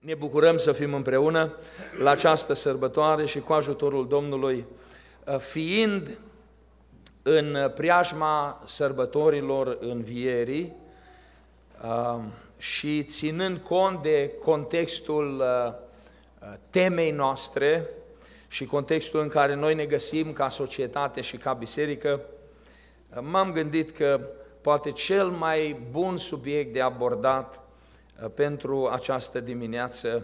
Ne bucurăm să fim împreună la această sărbătoare și cu ajutorul Domnului, fiind în preajma sărbătorilor învierii și ținând cont de contextul temei noastre și contextul în care noi ne găsim ca societate și ca biserică, m-am gândit că poate cel mai bun subiect de abordat pentru această dimineață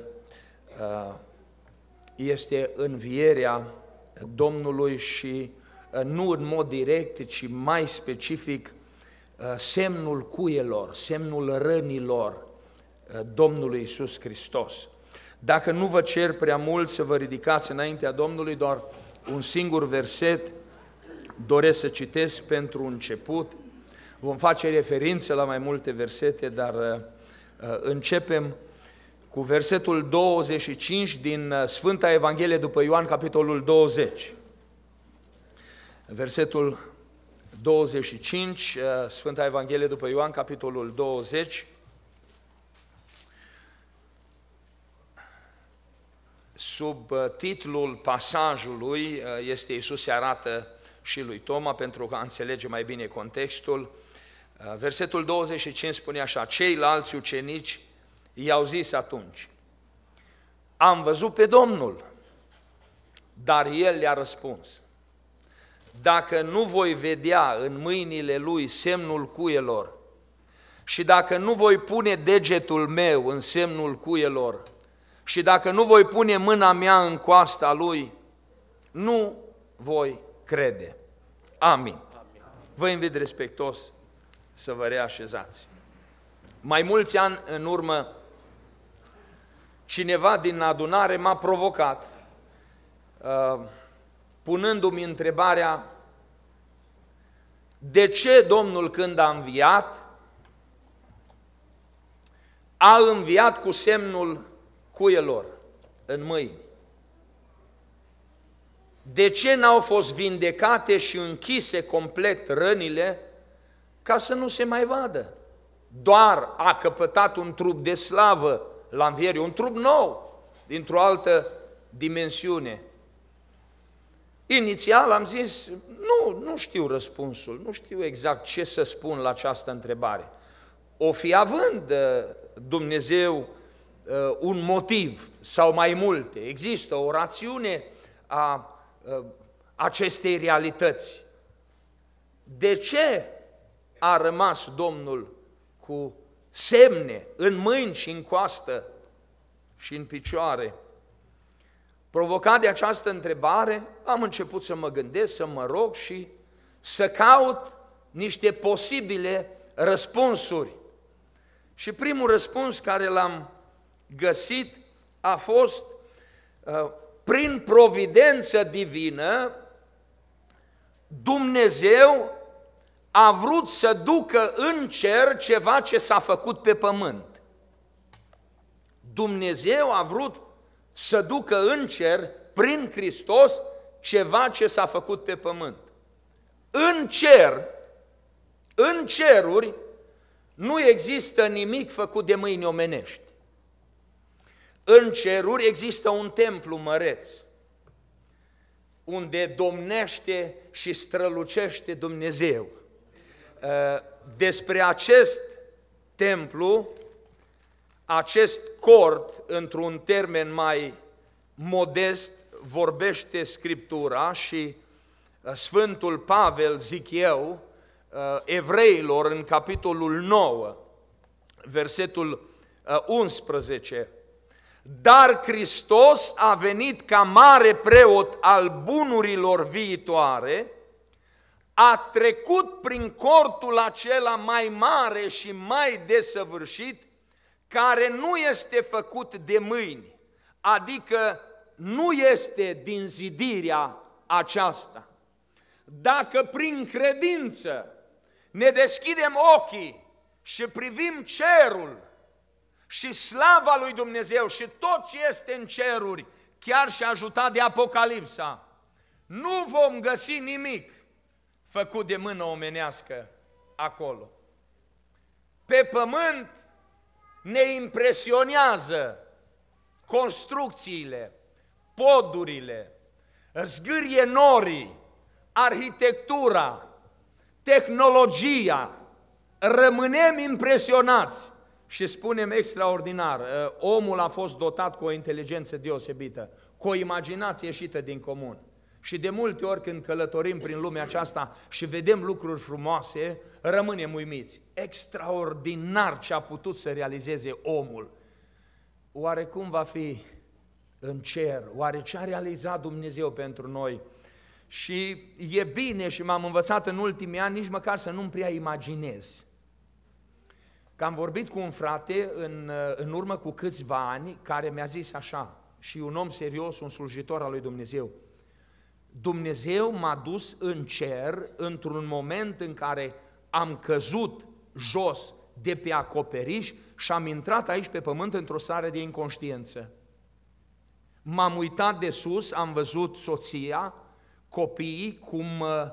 este învierea Domnului și nu în mod direct, ci mai specific semnul cuielor, semnul rănilor Domnului Iisus Hristos. Dacă nu vă cer prea mult să vă ridicați înaintea Domnului, doar un singur verset doresc să citesc pentru început. Vom face referință la mai multe versete, dar începem cu versetul 25 din Sfânta Evanghelie după Ioan, capitolul 20. Versetul 25, Sfânta Evanghelie după Ioan, capitolul 20. Sub titlul pasajului este Iisus se arată și lui Toma, pentru că înțelege mai bine contextul. Versetul 25 spune așa: ceilalți ucenici i-au zis atunci: am văzut pe Domnul. Dar el le-a răspuns: dacă nu voi vedea în mâinile lui semnul cuielor și dacă nu voi pune degetul meu în semnul cuielor și dacă nu voi pune mâna mea în coasta lui, nu voi crede. Amin. Vă invit respectos să vă reașezați. Mai mulți ani în urmă, cineva din adunare m-a provocat, punându-mi întrebarea: de ce Domnul, când a înviat cu semnul cuielor în mâini? De ce n-au fost vindecate și închise complet rănile ca să nu se mai vadă? Doar a căpătat un trup de slavă la înviere, un trup nou, dintr-o altă dimensiune. Inițial am zis, nu știu răspunsul, nu știu exact ce să spun la această întrebare. O fi având Dumnezeu un motiv sau mai multe, există o rațiune a acestei realități. De ce a rămas Domnul cu semne în mâini și în coastă și în picioare? Provocat de această întrebare, am început să mă gândesc, să mă rog și să caut niște posibile răspunsuri. Și primul răspuns care l-am găsit a fost: prin providență divină, Dumnezeu a vrut să ducă în cer ceva ce s-a făcut pe pământ. Dumnezeu a vrut să ducă în cer, prin Hristos, ceva ce s-a făcut pe pământ. În cer, în ceruri, nu există nimic făcut de mâini omenești. În ceruri există un templu măreț, unde domnește și strălucește Dumnezeu. Despre acest templu, acest cort, într-un termen mai modest, vorbește Scriptura și Sfântul Pavel, zic eu, Evreilor, în capitolul 9, versetul 11, dar Hristos a venit ca mare preot al bunurilor viitoare, a trecut prin cortul acela mai mare și mai desăvârșit, care nu este făcut de mâini, adică nu este din zidirea aceasta. Dacă prin credință ne deschidem ochii și privim cerul și slava lui Dumnezeu și tot ce este în ceruri, chiar și ajutat de Apocalipsa, nu vom găsi nimic făcut de mână omenească acolo. Pe pământ ne impresionează construcțiile, podurile, zgârie norii, arhitectura, tehnologia, rămânem impresionați și spunem extraordinar, omul a fost dotat cu o inteligență deosebită, cu o imaginație ieșită din comun. Și de multe ori când călătorim prin lumea aceasta și vedem lucruri frumoase, rămânem uimiți. Extraordinar ce a putut să realizeze omul. Oare cum va fi în cer? Oare ce a realizat Dumnezeu pentru noi? Și e bine și m-am învățat în ultimii ani nici măcar să nu-mi prea imaginez. Că am vorbit cu un frate în urmă cu câțiva ani care mi-a zis așa, și un om serios, un slujitor al lui Dumnezeu. Dumnezeu m-a dus în cer într-un moment în care am căzut jos de pe acoperiș și am intrat aici pe pământ într-o stare de inconștiență. M-am uitat de sus, am văzut soția, copiii cum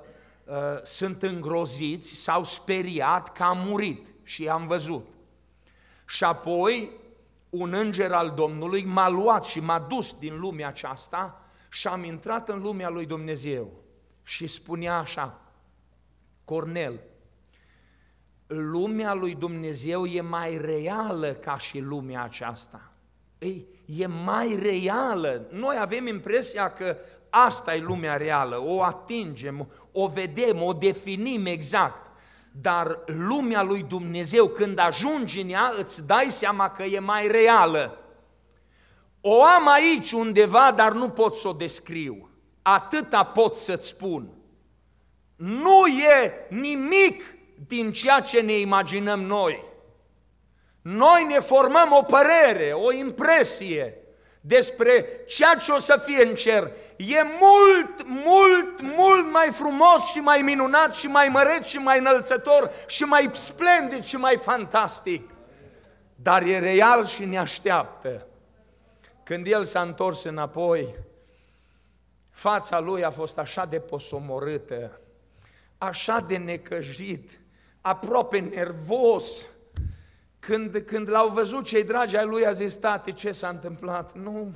sunt îngroziți, s-au speriat că am murit și am văzut. Și apoi un înger al Domnului m-a luat și m-a dus din lumea aceasta și am intrat în lumea lui Dumnezeu. Și spunea așa, Cornel, lumea lui Dumnezeu e mai reală ca și lumea aceasta. E mai reală. Noi avem impresia că asta e lumea reală, o atingem, o vedem, o definim exact. Dar lumea lui Dumnezeu, când ajungi în ea, îți dai seama că e mai reală. O am aici undeva, dar nu pot să o descriu. Atâta pot să-ți spun. Nu e nimic din ceea ce ne imaginăm noi. Noi ne formăm o părere, o impresie despre ceea ce o să fie în cer. E mult, mult, mult mai frumos și mai minunat și mai măreț și mai înălțător și mai splendid și mai fantastic. Dar e real și ne așteaptă. Când el s-a întors înapoi, fața lui a fost așa de posomorâtă, așa de necăjit, aproape nervos. Când l-au văzut cei dragi ai lui, a zis, tati, ce s-a întâmplat? Nu,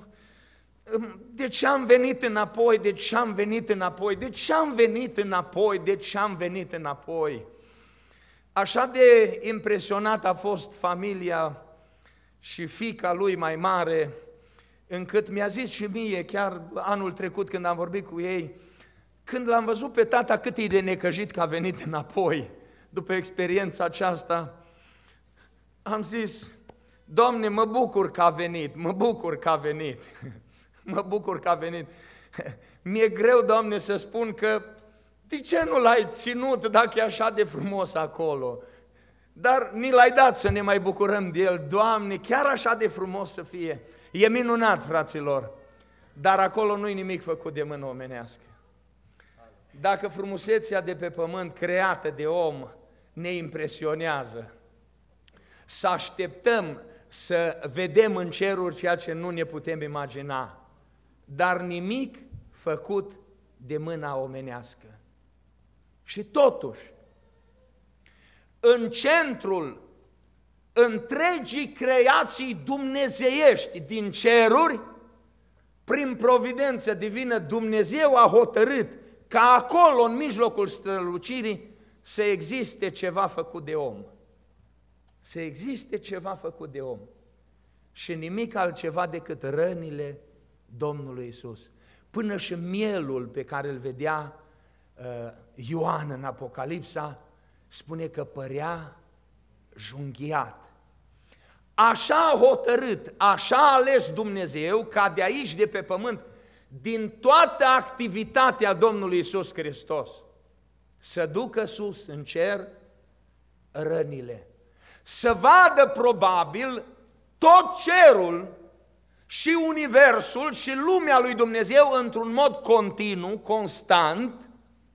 de ce am venit înapoi? De ce am venit înapoi? De ce am venit înapoi? De ce am venit înapoi? Așa de impresionat a fost familia și fiica lui mai mare, încât mi-a zis și mie, chiar anul trecut când am vorbit cu ei, când l-am văzut pe tata cât e de necăjit că a venit înapoi, după experiența aceasta, am zis, Doamne, mă bucur că a venit, mă bucur că a venit, mă bucur că a venit. Mi-e greu, Doamne, să spun că de ce nu l-ai ținut dacă e așa de frumos acolo? Dar ni l-ai dat să ne mai bucurăm de el, Doamne, chiar așa de frumos să fie. E minunat, fraților, dar acolo nu-i nimic făcut de mână omenească. Dacă frumusețea de pe pământ creată de om ne impresionează, să așteptăm să vedem în ceruri ceea ce nu ne putem imagina, dar nimic făcut de mâna omenească. Și totuși, în centrul întregii creații dumnezeiești din ceruri, prin providență divină, Dumnezeu a hotărât ca acolo, în mijlocul strălucirii, să existe ceva făcut de om. Să existe ceva făcut de om. Și nimic altceva decât rănile Domnului Iisus. Până și mielul pe care îl vedea Ioan în Apocalipsa, spune că părea junghiat. Așa a hotărât, așa a ales Dumnezeu ca de aici, de pe pământ, din toată activitatea Domnului Iisus Hristos, să ducă sus în cer rănile. Să vadă probabil tot cerul și universul și lumea lui Dumnezeu într-un mod continuu, constant,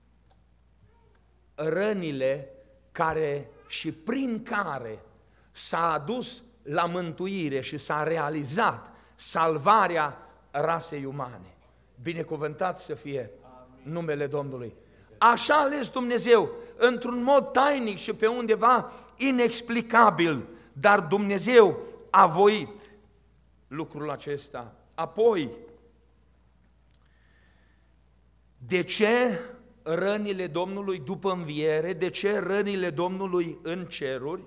rănile care și prin care s-a adus la mântuire și s-a realizat salvarea rasei umane. Binecuvântat să fie numele Domnului. Așa a ales Dumnezeu, într-un mod tainic și pe undeva inexplicabil, dar Dumnezeu a voit. lucrul acesta. Apoi, de ce rănile Domnului după înviere? De ce rănile Domnului în ceruri?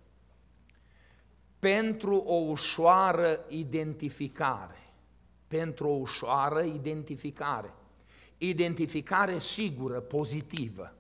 Pentru o ușoară identificare. Pentru o ușoară identificare. Identificare sigură, pozitivă.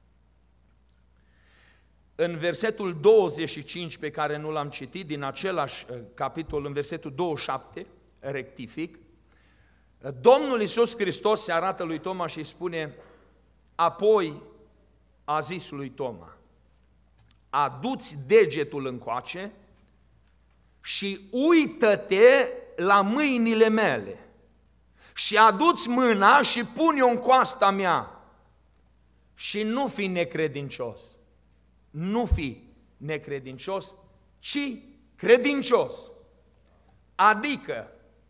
În versetul 25 pe care nu l-am citit, din același capitol, în versetul 27, rectific, Domnul Iisus Hristos se arată lui Toma și îi spune, apoi a zis lui Toma, adu-ți degetul încoace și uită-te la mâinile mele și adu-ți mâna și pune-o în coasta mea și nu fi necredincios. Nu fi necredincios, ci credincios. Adică,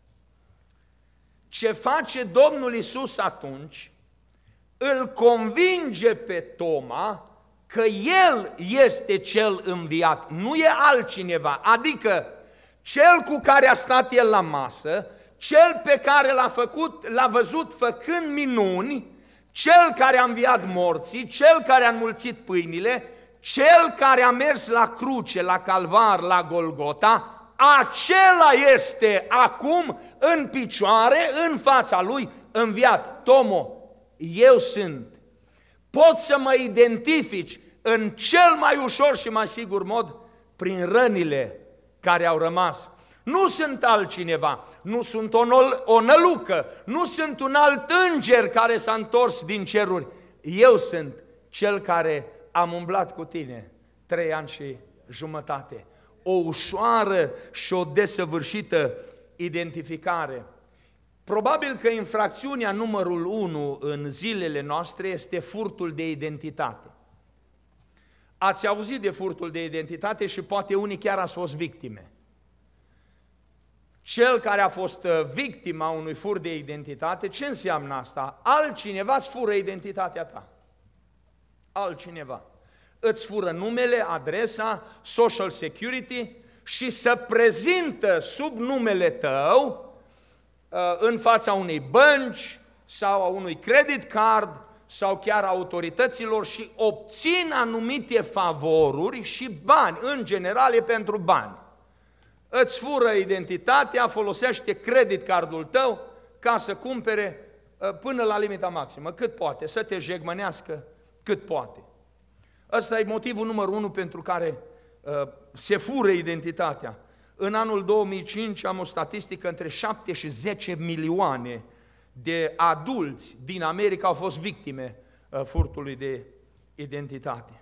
ce face Domnul Iisus atunci, îl convinge pe Toma că El este cel înviat, nu e altcineva, adică cel cu care a stat El la masă, cel pe care l-a văzut făcând minuni, cel care a înviat morții, cel care a înmulțit pâinile, cel care a mers la cruce, la Calvar, la Golgota, acela este acum în picioare, în fața lui, înviat. Tomo, eu sunt. Poți să mă identifici în cel mai ușor și mai sigur mod prin rănile care au rămas. Nu sunt altcineva, nu sunt o nălucă, nu sunt un alt înger care s-a întors din ceruri. Eu sunt cel care am umblat cu tine 3 ani și jumătate. O ușoară și o desăvârșită identificare. Probabil că infracțiunea numărul 1 în zilele noastre este furtul de identitate. Ați auzit de furtul de identitate și poate unii chiar ați fost victime. Cel care a fost victima unui furt de identitate, ce înseamnă asta? Altcineva îți fură identitatea ta. Altcineva. Îți fură numele, adresa, social security și se prezintă sub numele tău în fața unei bănci sau a unui credit card sau chiar autorităților și obțin anumite favoruri și bani, în general e pentru bani. Îți fură identitatea, folosește credit cardul tău ca să cumpere până la limita maximă, cât poate, să te jegmănească cât poate. Ăsta e motivul numărul 1 pentru care se fură identitatea. În anul 2005 am o statistică, între 7 și 10 milioane de adulți din America au fost victime furtului de identitate.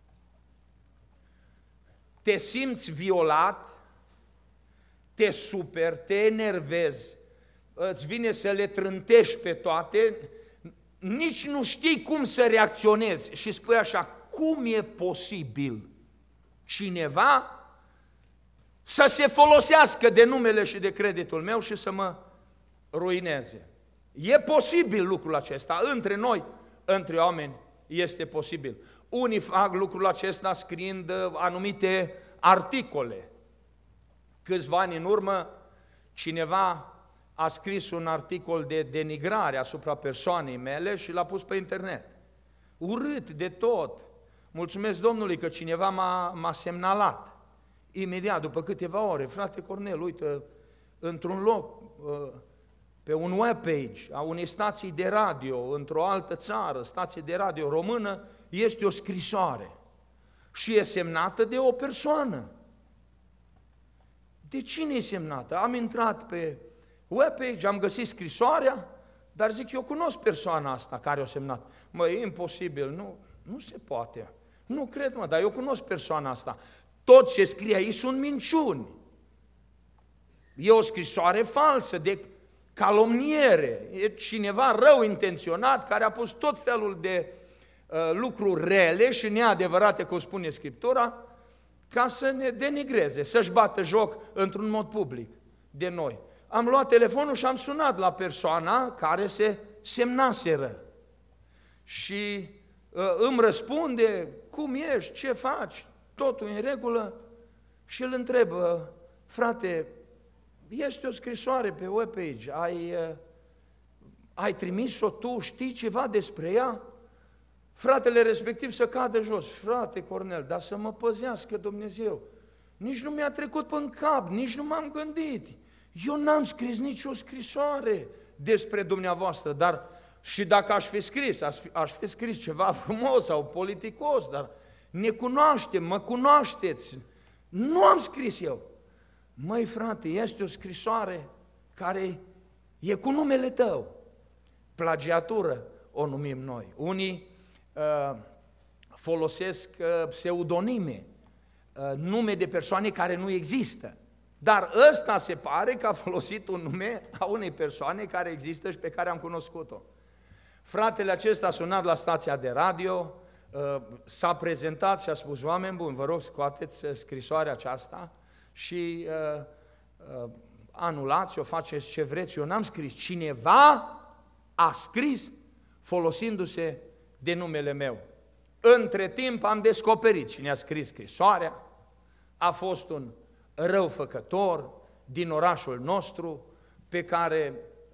Te simți violat, te superi, te enervezi, îți vine să le trântești pe toate, nici nu știi cum să reacționezi și spui așa, cum e posibil cineva să se folosească de numele și de creditul meu și să mă ruineze? E posibil lucrul acesta, între noi, între oameni, este posibil. Unii fac lucrul acesta scriind anumite articole. Câțiva ani în urmă, cineva a scris un articol de denigrare asupra persoanei mele și l-a pus pe internet. Urât de tot. Mulțumesc Domnului că cineva m-a semnalat. Imediat, după câteva ore, frate Cornel, uite, într-un loc, pe un webpage a unei stații de radio, într-o altă țară, stație de radio română, este o scrisoare și e semnată de o persoană. De cine e semnată? Am intrat pe webpage, am găsit scrisoarea, dar zic, eu cunosc persoana asta care o semnat. Mă, e imposibil, nu se poate. Nu cred, mă, dar eu cunosc persoana asta. Tot ce scrie aici sunt minciuni. E o scrisoare falsă, de calomniere. E cineva rău intenționat care a pus tot felul de lucruri rele și neadevărate, cum spune Scriptura, ca să ne denigreze, să-și bată joc într-un mod public de noi. Am luat telefonul și am sunat la persoana care se semnaseră. Și îmi răspunde, cum ești, ce faci, totul în regulă? Și îl întreb, frate, este o scrisoare pe webpage, ai trimis-o tu, știi ceva despre ea? Fratele respectiv să cadă jos. Frate Cornel, dar să mă păzească Dumnezeu. Nici nu mi-a trecut până în cap, nici nu m-am gândit. Eu n-am scris nicio scrisoare despre dumneavoastră, dar și dacă aș fi scris ceva frumos sau politicos, dar ne cunoaștem, mă cunoașteți. Nu am scris eu. Măi frate, este o scrisoare care e cu numele tău. Plagiatură o numim noi. Unii folosesc pseudonime, nume de persoane care nu există. Dar ăsta se pare că a folosit un nume a unei persoane care există și pe care am cunoscut-o. Fratele acesta a sunat la stația de radio, s-a prezentat și a spus: oameni buni, vă rog, scoateți scrisoarea aceasta și anulați-o, faceți ce vreți. Eu n-am scris, cineva a scris folosindu-se de numele meu. Între timp am descoperit cine a scris scrisoarea, a fost un răufăcător din orașul nostru pe care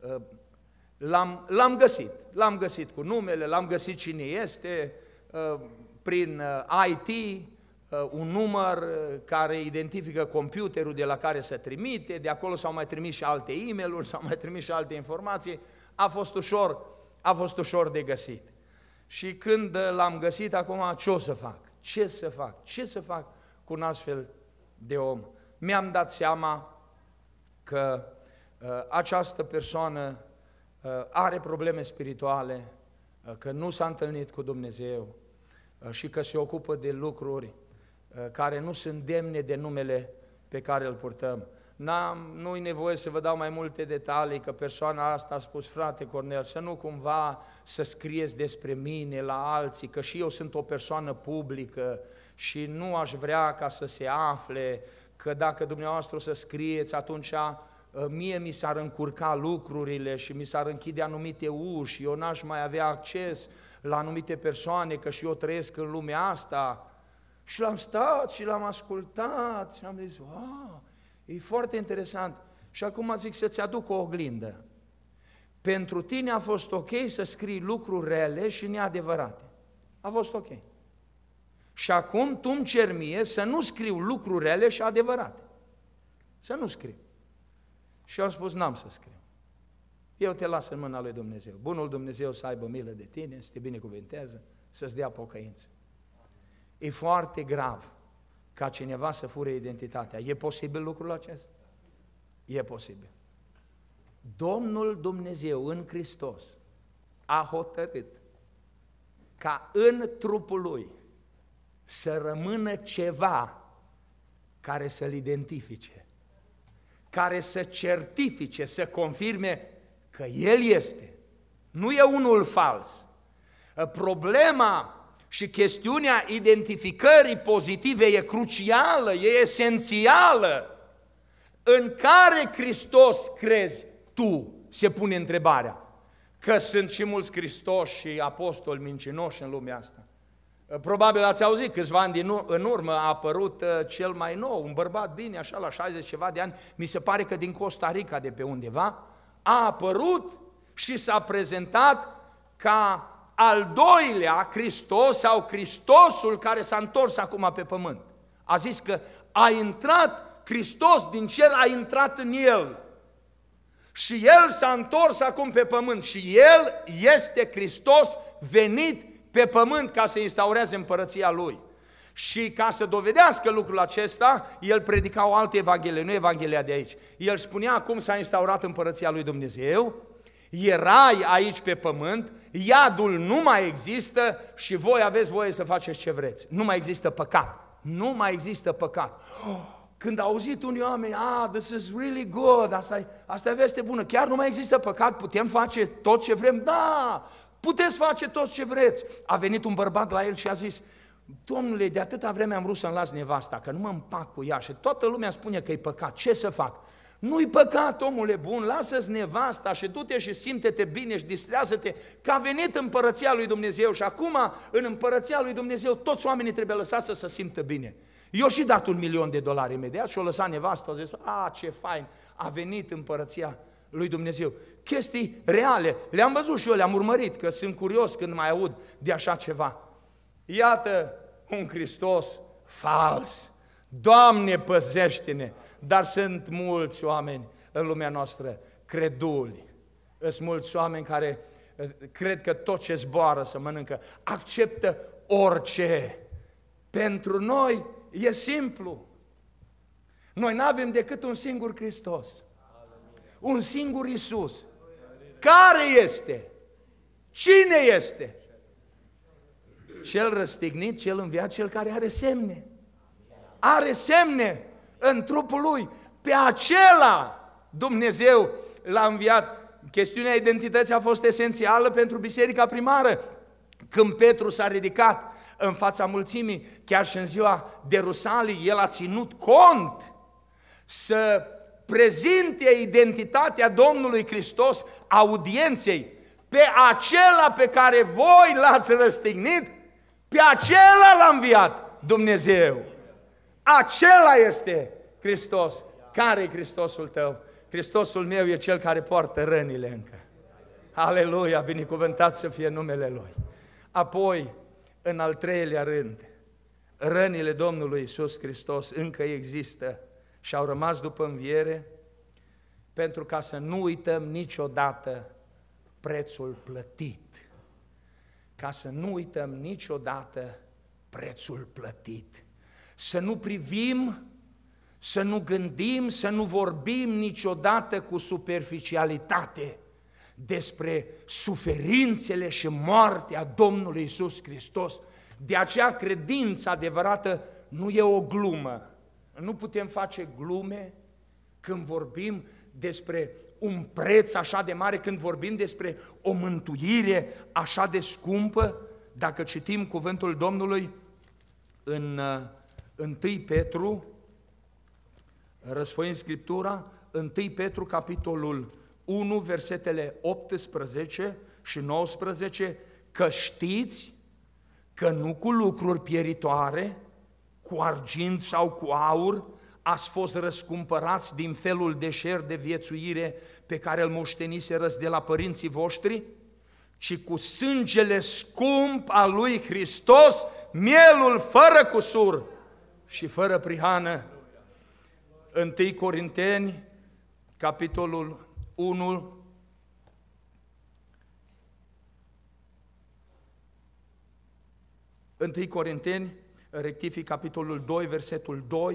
l-am găsit cu numele, l-am găsit cine este, prin IT, un număr care identifică computerul de la care se trimite, de acolo s-au mai trimis și alte e-mail-uri, s-au mai trimis și alte informații, a fost ușor de găsit. Și când l-am găsit, acum ce o să fac? Ce să fac cu un astfel de om? Mi-am dat seama că această persoană are probleme spirituale, că nu s-a întâlnit cu Dumnezeu și că se ocupă de lucruri care nu sunt demne de numele pe care îl purtăm. Nu-i nevoie să vă dau mai multe detalii, că persoana asta a spus: frate Cornel, să nu cumva să scrieți despre mine la alții, că și eu sunt o persoană publică și nu aș vrea ca să se afle, că dacă dumneavoastră o să scrieți, atunci mie mi s-ar încurca lucrurile și mi s-ar închide anumite uși, eu n-aș mai avea acces la anumite persoane, că și eu trăiesc în lumea asta. Și l-am stat și l-am ascultat și am zis: wow, e foarte interesant. Și acum zic să-ți aduc o oglindă. Pentru tine a fost ok să scrii lucruri rele și neadevărate. A fost ok. Și acum tu îmi cer mie să nu scriu lucruri rele și adevărate. Să nu scriu. Și eu am spus: n-am să scriu. Eu te las în mâna lui Dumnezeu. Bunul Dumnezeu să aibă milă de tine, să te binecuvânteze, să-ți dea pocăință. E foarte grav ca cineva să fure identitatea. E posibil lucrul acesta? E posibil. Domnul Dumnezeu în Hristos a hotărât ca în trupul Lui să rămână ceva care să-L identifice, care să certifice, să confirme că El este. Nu e unul fals. Problema și chestiunea identificării pozitive e crucială, e esențială. În care Hristos crezi tu? Se pune întrebarea. Că sunt și mulți Hristoși și apostoli mincinoși în lumea asta. Probabil ați auzit, câțiva ani în urmă a apărut cel mai nou, un bărbat bine, așa la 60 ceva de ani, mi se pare că din Costa Rica, de pe undeva, a apărut și s-a prezentat ca al doilea Hristos sau Hristosul care s-a întors acum pe pământ. A zis că a intrat Hristos din cer, a intrat în el. Și el s-a întors acum pe pământ și el este Hristos venit pe pământ ca să instaureze împărăția lui. Și ca să dovedească lucrul acesta, el predica o altă evanghelie, nu Evanghelia de aici. El spunea cum s-a instaurat împărăția lui Dumnezeu, erai aici pe pământ, iadul nu mai există și voi aveți voie să faceți ce vreți. Nu mai există păcat. Nu mai există păcat. Când au auzit unii oameni: this is really good, asta e veste bună, chiar nu mai există păcat, putem face tot ce vrem? Da, puteți face tot ce vreți. A venit un bărbat la el și a zis: Domnule, de atâta vreme am vrut să-mi las nevasta, că nu mă împac cu ea și toată lumea spune că e păcat, ce să fac? Nu-i păcat, omule bun, lasă-ți nevasta și du-te și simte-te bine și distrează-te, că a venit împărăția lui Dumnezeu și acum în împărăția lui Dumnezeu toți oamenii trebuie lăsați să se simtă bine. Eu și dat $1.000.000 imediat și o lăsat nevastă, a zis, ce fain, a venit împărăția lui Dumnezeu. Chestii reale, le-am văzut și eu, le-am urmărit, că sunt curios când mai aud de așa ceva. Iată un Hristos fals. Doamne, păzește-ne! Dar sunt mulți oameni în lumea noastră creduli. Sunt mulți oameni care cred că tot ce zboară să mănâncă, acceptă orice. Pentru noi e simplu. Noi nu avem decât un singur Hristos. Un singur Iisus. Care este? Cine este? Cel răstignit, cel înviat, cel care are semne. Are semne în trupul lui. Pe acela Dumnezeu l-a înviat. Chestiunea identității a fost esențială pentru biserica primară. Când Petru s-a ridicat în fața mulțimii, chiar și în ziua de Rusalii, el a ținut cont să prezinte identitatea Domnului Hristos audienței. Pe acela pe care voi l-ați răstignit, pe acela l-a înviat Dumnezeu. Acela este Hristos. Care e Hristosul tău? Hristosul meu e cel care poartă rănile încă. Aleluia, binecuvântat să fie numele Lui. Apoi, în al treilea rând, rănile Domnului Iisus Hristos încă există și au rămas după înviere, pentru ca să nu uităm niciodată prețul plătit. Ca să nu uităm niciodată prețul plătit. Să nu privim, să nu gândim, să nu vorbim niciodată cu superficialitate despre suferințele și moartea Domnului Iisus Hristos. De aceea credința adevărată nu e o glumă. Nu putem face glume când vorbim despre un preț așa de mare, când vorbim despre o mântuire așa de scumpă. Dacă citim cuvântul Domnului în 1 Petru, răsfoind Scriptura, 1 Petru, capitolul 1, versetele 18 și 19, că știți că nu cu lucruri pieritoare, cu argint sau cu aur, ați fost răscumpărați din felul deșert de viețuire pe care îl moșteniserăți de la părinții voștri, ci cu sângele scump al lui Hristos, mielul fără cusur și fără prihană. 1 Corinteni, capitolul 1, Întâi Corinteni, rectific, capitolul 2, versetul 2,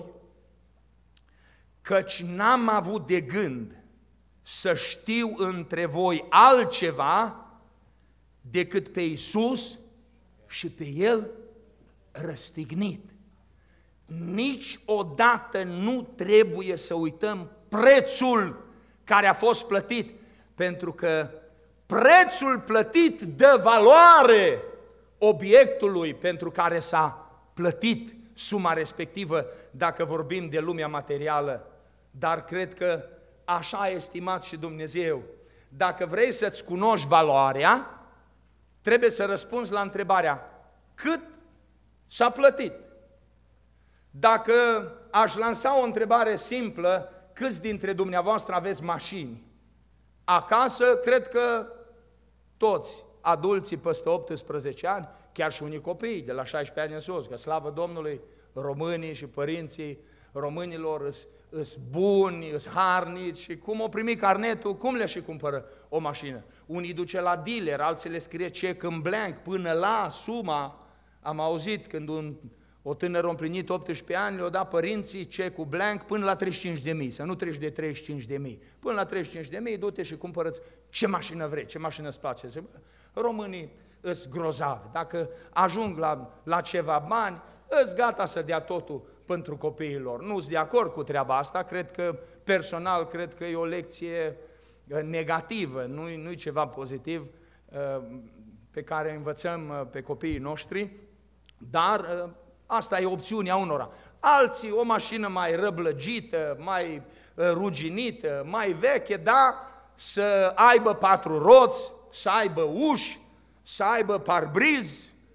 căci n-am avut de gând să știu între voi altceva decât pe Iisus și pe El răstignit. Niciodată nu trebuie să uităm prețul care a fost plătit, pentru că prețul plătit dă valoare obiectului pentru care s-a plătit suma respectivă, dacă vorbim de lumea materială. Dar cred că așa a estimat și Dumnezeu. Dacă vrei să-ți cunoști valoarea, trebuie să răspunzi la întrebarea: cât s-a plătit? Dacă aș lansa o întrebare simplă, câți dintre dumneavoastră aveți mașini? Acasă, cred că toți adulții peste 18 ani, chiar și unii copii de la 16 ani în sus, că slavă Domnului, românii și părinții românilor îs buni, îs harnici și cum o primi carnetul, cum le și cumpără o mașină? Unii duce la dealer, alții le scrie cec în blank până la suma. Am auzit când o tânără a împlinit 18 ani, le-au dat părinții cecul blank până la 35.000, să nu treci de 35.000. Până la 35.000, du-te și cumpără-ți ce mașină vrei, ce mașină îți place. Românii îs grozavi, dacă ajung la ceva bani, îs gata să dea totul pentru copiii lor. Nu sunt de acord cu treaba asta, cred că personal, cred că e o lecție negativă, nu e ceva pozitiv pe care învățăm pe copiii noștri, dar asta e opțiunea unora. Alții, o mașină mai răblăgită, mai ruginită, mai veche, da, să aibă 4 roți, să aibă uși, să aibă parbriz,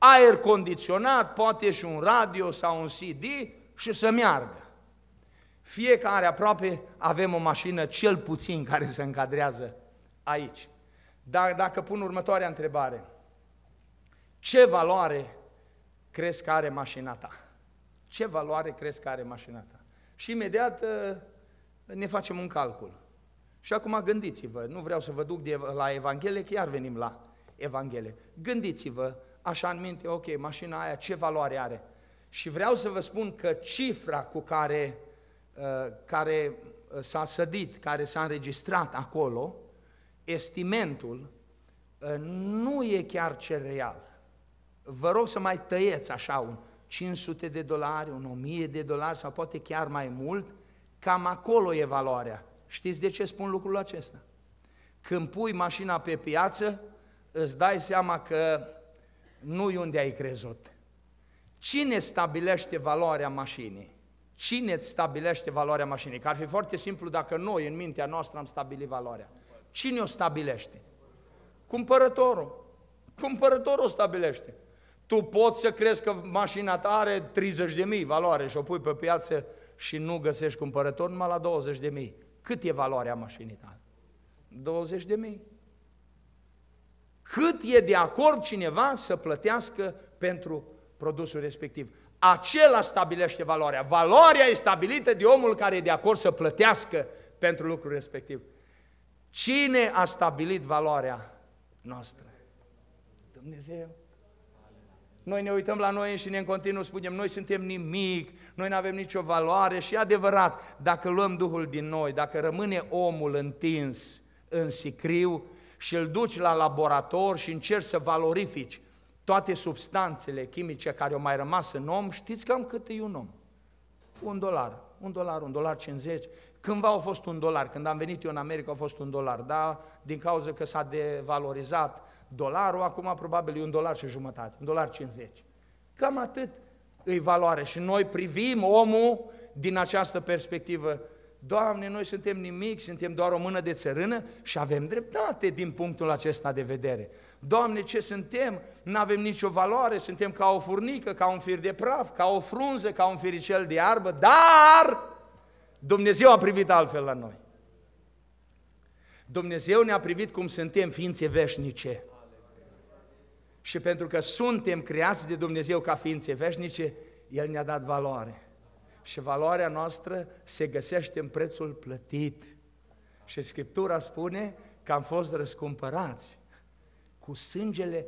aer condiționat, poate și un radio sau un CD și să meargă. Fiecare aproape avem o mașină cel puțin care se încadrează aici. Dar dacă pun următoarea întrebare, ce valoare crezi că are mașina ta? Ce valoare crezi că are mașina ta? Și imediat ne facem un calcul. Și acum gândiți-vă, nu vreau să vă duc la Evanghelie, că iar venim la Evanghelie. Gândiți-vă așa în minte, ok, mașina aia ce valoare are? Și vreau să vă spun că cifra cu care s-a sădit, care s-a înregistrat acolo, estimentul, nu e chiar cel real. Vă rog să mai tăieți așa un $500, un $1000 sau poate chiar mai mult, cam acolo e valoarea. Știți de ce spun lucrul acesta? Când pui mașina pe piață, îți dai seama că nu-i unde ai crezut. Cine stabilește valoarea mașinii? Cine îți stabilește valoarea mașinii? Că ar fi foarte simplu dacă noi, în mintea noastră, am stabilit valoarea. Cine o stabilește? Cumpărătorul. Cumpărătorul o stabilește. Tu poți să crezi că mașina ta are 30.000 valoare și o pui pe piață și nu găsești cumpărător numai la 20.000. Cât e valoarea mașinii tale? 20.000. Cât e de acord cineva să plătească pentru produsul respectiv? Acela stabilește valoarea. Valoarea e stabilită de omul care e de acord să plătească pentru lucrul respectiv. Cine a stabilit valoarea noastră? Dumnezeu. Noi ne uităm la noi și ne în continuu spunem, noi suntem nimic, noi nu avem nicio valoare și e adevărat, dacă luăm Duhul din noi, dacă rămâne omul întins în sicriu și îl duci la laborator și încerci să valorifici toate substanțele chimice care au mai rămas în om, știți cam cât e un om? $1, $1.50. Cândva au fost $1, când am venit eu în America a fost $1, dar din cauza că s-a devalorizat dolarul, acum probabil e $1.50, $1.50. Cam atât îi valoare și noi privim omul din această perspectivă. Doamne, noi suntem nimic, suntem doar o mână de țărână și avem dreptate din punctul acesta de vedere. Doamne, ce suntem? Nu avem nicio valoare, suntem ca o furnică, ca un fir de praf, ca o frunză, ca un firicel de iarbă, dar Dumnezeu a privit altfel la noi. Dumnezeu ne-a privit cum suntem ființe veșnice. Și pentru că suntem creați de Dumnezeu ca ființe veșnice, El ne-a dat valoare. Și valoarea noastră se găsește în prețul plătit. Și Scriptura spune că am fost răscumpărați cu sângele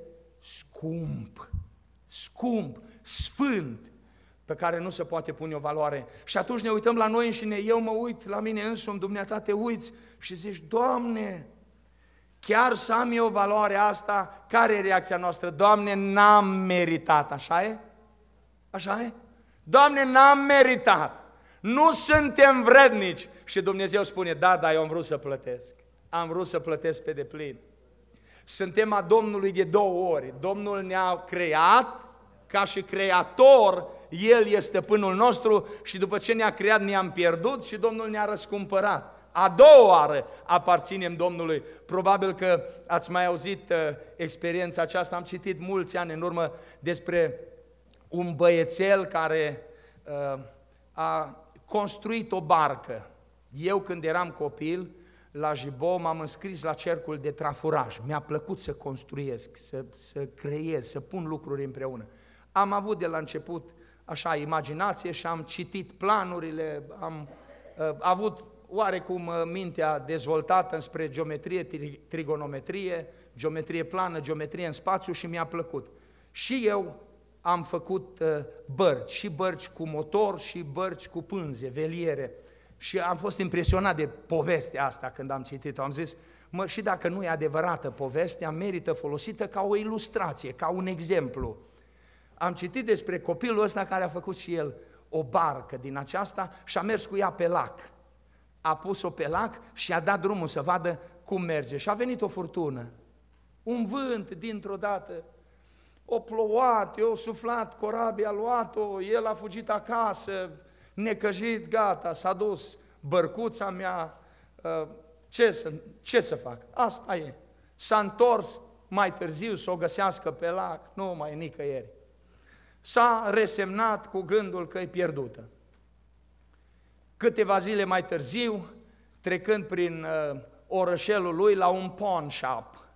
scump, sfânt, pe care nu se poate pune o valoare. Și atunci ne uităm la noi înșine, eu mă uit la mine însumi, dumneata te uiți și zici, Doamne, chiar să am eu valoarea asta, care e reacția noastră? Doamne, n-am meritat, așa e? Așa e? Doamne, n-am meritat, nu suntem vrednici. Și Dumnezeu spune, da, eu am vrut să plătesc, am vrut să plătesc pe deplin. Suntem a Domnului de 2 ori, Domnul ne-a creat ca și creator, El este stăpânul nostru și după ce ne-a creat ne-am pierdut și Domnul ne-a răscumpărat. A doua oară aparținem Domnului. Probabil că ați mai auzit experiența aceasta, am citit mulți ani în urmă despre un băiețel care a construit o barcă. Eu când eram copil, la Jibo m-am înscris la cercul de trafuraj. Mi-a plăcut să construiesc, să creez, să pun lucruri împreună. Am avut de la început așa imaginație și am citit planurile, am avut oarecum mintea dezvoltată înspre geometrie, trigonometrie, geometrie plană, geometrie în spațiu și mi-a plăcut. Și eu am făcut bărci, și bărci cu motor, și bărci cu pânze, veliere. Și am fost impresionat de povestea asta când am citit-o. Am zis, și dacă nu e adevărată povestea, merită folosită ca o ilustrație, ca un exemplu. Am citit despre copilul ăsta care a făcut și el o barcă din aceasta și a mers cu ea pe lac. A pus-o pe lac și a dat drumul să vadă cum merge. Și a venit o furtună, un vânt dintr-o dată. O plouat, eu suflat, corabia a luat-o, el a fugit acasă, necăjit, gata, s-a dus, bărcuța mea, ce să fac? Asta e. S-a întors, mai târziu să o găsească pe lac, nu mai e nicăieri. S-a resemnat cu gândul că e pierdută. Câteva zile mai târziu, trecând prin orășelul lui, la un pawn shop,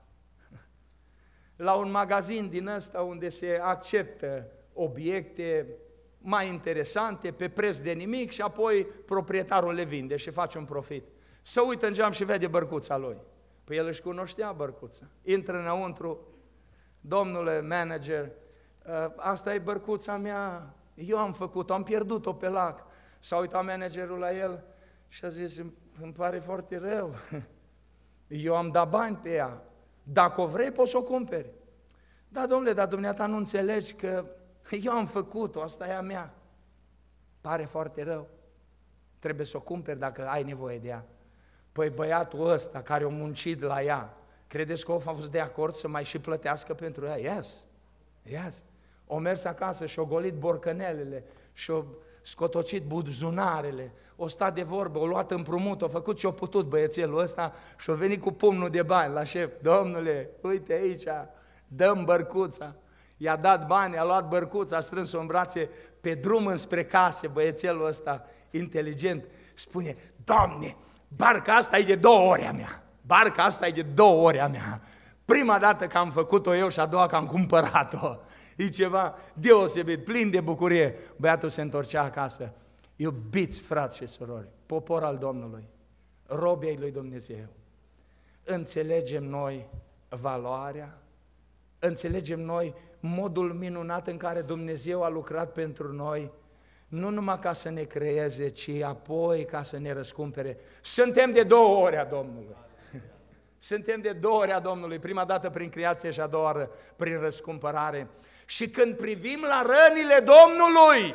la un magazin din ăsta unde se acceptă obiecte mai interesante, pe preț de nimic și apoi proprietarul le vinde și face un profit. Se uită în geam și vede bărcuța lui. Păi el își cunoștea bărcuța. Intră înăuntru, domnule manager, asta e bărcuța mea, eu am făcut-o, am pierdut-o pe lac. S-a uitat managerul la el și a zis, îmi pare foarte rău, eu am dat bani pe ea, dacă o vrei poți să o cumperi. Da, domnule, dar dumneata nu înțelegi că eu am făcut-o, asta e a mea. Pare foarte rău, trebuie să o cumperi dacă ai nevoie de ea. Păi băiatul ăsta care a muncit la ea, credeți că a fost de acord să mai și plătească pentru ea? Yes. O mers acasă și-o golit borcănelele și-o scotocit buzunarele, o stat de vorbă, o luat împrumut, o făcut ce-o putut băiețelul ăsta și-o venit cu pumnul de bani la șef. Domnule, uite aici, dăm bărcuța. I-a dat bani, a luat bărcuța, a strâns-o în brațe, pe drum înspre case, băiețelul ăsta inteligent spune, Doamne, barca asta e de 2 ori a mea, barca asta e de 2 ori a mea. Prima dată că am făcut-o eu și a doua că am cumpărat-o. E ceva deosebit, plin de bucurie. Băiatul se întorcea acasă. Iubiți frați și surori, popor al Domnului, robi ai lui Dumnezeu, înțelegem noi valoarea, înțelegem noi modul minunat în care Dumnezeu a lucrat pentru noi, nu numai ca să ne creeze, ci apoi ca să ne răscumpere. Suntem de 2 ori a Domnului. Suntem de 2 ori a Domnului, prima dată prin creație și a doua oară prin răscumpărare. Și când privim la rănile Domnului,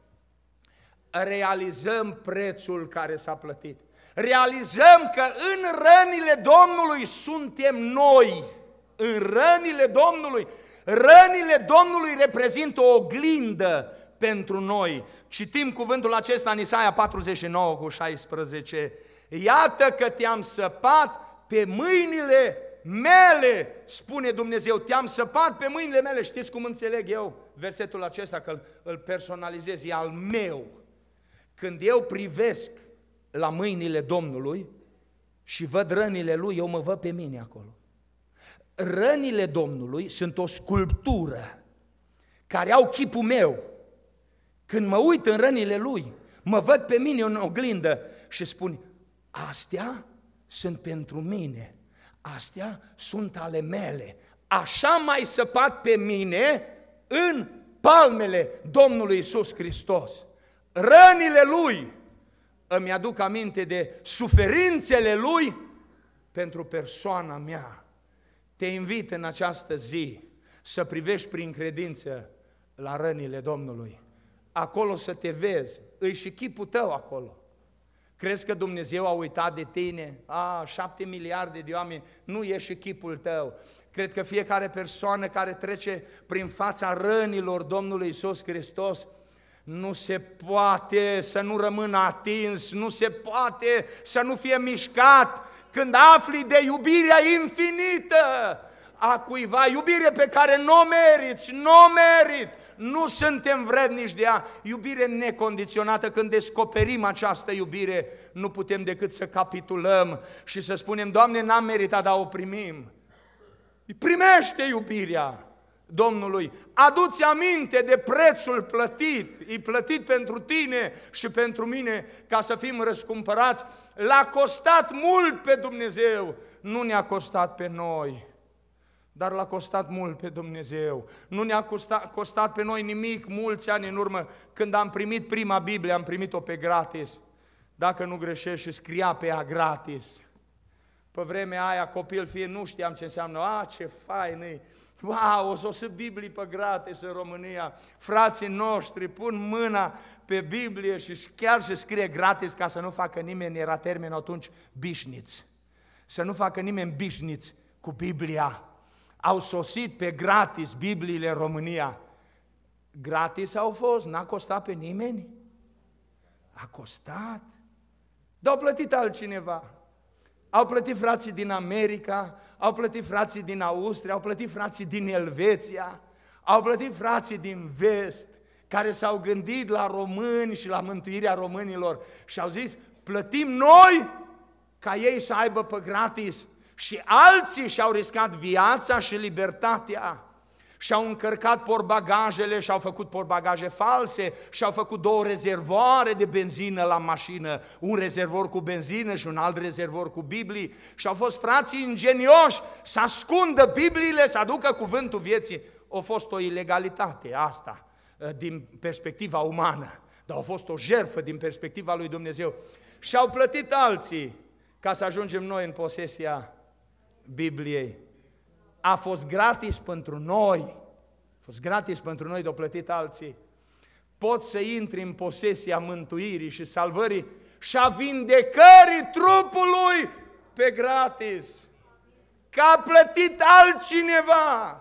realizăm prețul care s-a plătit. Realizăm că în rănile Domnului suntem noi. În rănile Domnului. Rănile Domnului reprezintă o oglindă pentru noi. Citim cuvântul acesta în Isaia 49:16. Iată că te-am săpat pe mâinile mele, spune Dumnezeu, te-am săpat pe mâinile mele. Știți cum înțeleg eu versetul acesta, că îl personalizez, e al meu. Când eu privesc la mâinile Domnului și văd rănile Lui, eu mă văd pe mine acolo. Rănile Domnului sunt o sculptură care au chipul meu. Când mă uit în rănile Lui, mă văd pe mine în oglindă și spun, astea sunt pentru mine, astea sunt ale mele. Așa m-ai săpat pe mine în palmele Domnului Iisus Hristos. Rănile Lui îmi aduc aminte de suferințele Lui pentru persoana mea. Te invit în această zi să privești prin credință la rănile Domnului. Acolo să te vezi, îi și chipul tău acolo. Crezi că Dumnezeu a uitat de tine? 7 miliarde de oameni, nu e și chipul tău. Cred că fiecare persoană care trece prin fața rănilor Domnului Iisus Hristos, nu se poate să nu rămână atins, nu se poate să nu fie mișcat când afli de iubirea infinită a cuiva, iubire pe care nu o meriți, nu suntem vrednici de ea, iubire necondiționată. Când descoperim această iubire, nu putem decât să capitulăm și să spunem, Doamne, n-am meritat, dar o primim. Primește iubirea Domnului, adu-ți aminte de prețul plătit, e plătit pentru tine și pentru mine ca să fim răscumpărați. L-a costat mult pe Dumnezeu, nu ne-a costat pe noi, dar l-a costat mult pe Dumnezeu. Nu ne-a costat pe noi nimic. Mulți ani în urmă, când am primit prima Biblie, am primit-o pe gratis. Dacă nu greșești, și scria pe ea gratis. Pe vremea aia, copil fie, nu știam ce înseamnă. Ce fain e! Wow, o să Biblii pe gratis în România. Frații noștri pun mâna pe Biblie și chiar se scrie gratis ca să nu facă nimeni, era termenul atunci, bișniț. Să nu facă nimeni bișniț cu Biblia. Au sosit pe gratis Bibliile în România. Gratis au fost, n-a costat pe nimeni? A costat. Dar au plătit altcineva. Au plătit frații din America, au plătit frații din Austria, au plătit frații din Elveția, au plătit frații din vest, care s-au gândit la români și la mântuirea românilor și au zis, plătim noi ca ei să aibă pe gratis. Și alții și-au riscat viața și libertatea, și-au încărcat portbagajele, și-au făcut portbagaje false, și-au făcut 2 rezervoare de benzină la mașină, un rezervor cu benzină și un alt rezervor cu Biblii, și-au fost frații ingenioși să ascundă Bibliile, să aducă cuvântul vieții. A fost o ilegalitate asta din perspectiva umană, dar a fost o jertfă din perspectiva lui Dumnezeu. Și-au plătit alții ca să ajungem noi în posesia Bibliei. A fost gratis pentru noi, de-o plătit alții. Poți să intri în posesia mântuirii și salvării și a vindecării trupului pe gratis, că a plătit altcineva.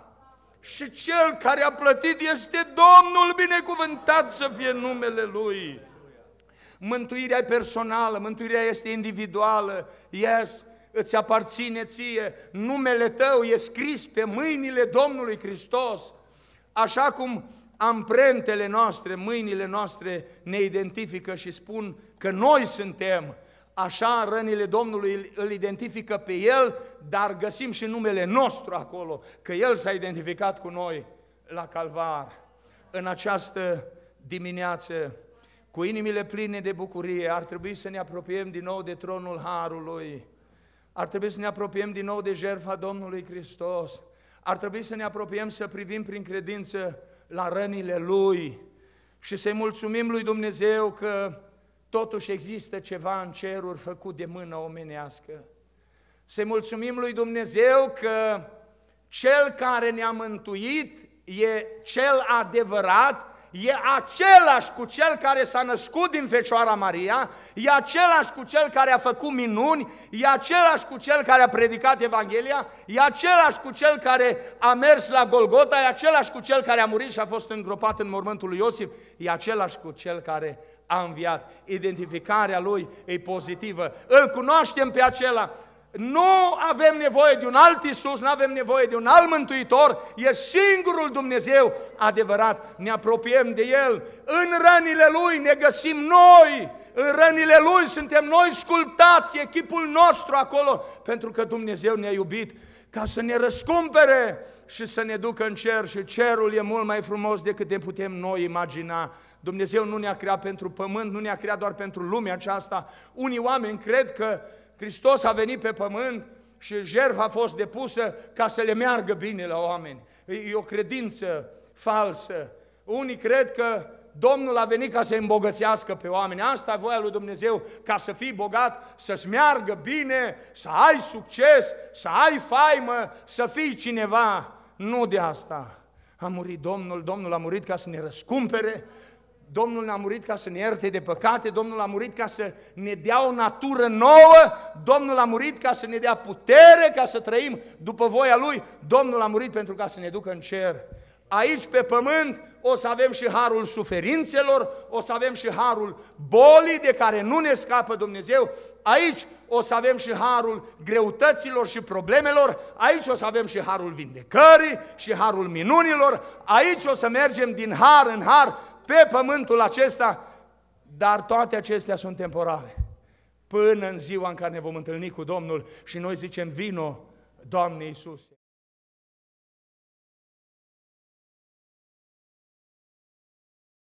Și cel care a plătit este Domnul, binecuvântat să fie numele Lui. Mântuirea e personală, mântuirea este individuală, yes, îți aparține ție, numele tău e scris pe mâinile Domnului Hristos, așa cum amprentele noastre, mâinile noastre ne identifică și spun că noi suntem, așa rănile Domnului îl identifică pe El, dar găsim și numele nostru acolo, că El s-a identificat cu noi la Calvar. În această dimineață, cu inimile pline de bucurie, ar trebui să ne apropiem din nou de tronul Harului, ar trebui să ne apropiem din nou de jertfa Domnului Hristos, ar trebui să ne apropiem să privim prin credință la rănile Lui și să-i mulțumim lui Dumnezeu că totuși există ceva în ceruri făcut de mână omenească. Să-i mulțumim lui Dumnezeu că Cel care ne-a mântuit e Cel adevărat, e același cu Cel care s-a născut din Fecioara Maria, e același cu Cel care a făcut minuni, e același cu Cel care a predicat Evanghelia, e același cu Cel care a mers la Golgota, e același cu Cel care a murit și a fost îngropat în mormântul lui Iosif, e același cu Cel care a înviat. Identificarea Lui e pozitivă. Îl cunoaștem pe acela. Nu avem nevoie de un alt Iisus, nu avem nevoie de un alt Mântuitor, e singurul Dumnezeu adevărat. Ne apropiem de El, în rănile Lui ne găsim noi, în rănile Lui suntem noi sculptați, e chipul nostru acolo, pentru că Dumnezeu ne-a iubit ca să ne răscumpere și să ne ducă în cer și cerul e mult mai frumos decât ne putem noi imagina. Dumnezeu nu ne-a creat pentru pământ, nu ne-a creat doar pentru lumea aceasta. Unii oameni cred că Hristos a venit pe pământ și jertfa a fost depusă ca să le meargă bine la oameni. E o credință falsă. Unii cred că Domnul a venit ca să îmbogățească pe oameni. Asta e voia lui Dumnezeu, ca să fii bogat, să-ți meargă bine, să ai succes, să ai faimă, să fii cineva. Nu de asta a murit Domnul. Domnul a murit ca să ne răscumpere, Domnul a murit ca să ne ierte de păcate, Domnul a murit ca să ne dea o natură nouă, Domnul a murit ca să ne dea putere, ca să trăim după voia Lui, Domnul a murit pentru ca să ne ducă în cer. Aici pe pământ o să avem și harul suferințelor, o să avem și harul bolii de care nu ne scapă Dumnezeu, aici o să avem și harul greutăților și problemelor, aici o să avem și harul vindecării și harul minunilor, aici o să mergem din har în har pe pământul acesta, dar toate acestea sunt temporare, până în ziua în care ne vom întâlni cu Domnul și noi zicem, vino, Doamne Iisuse.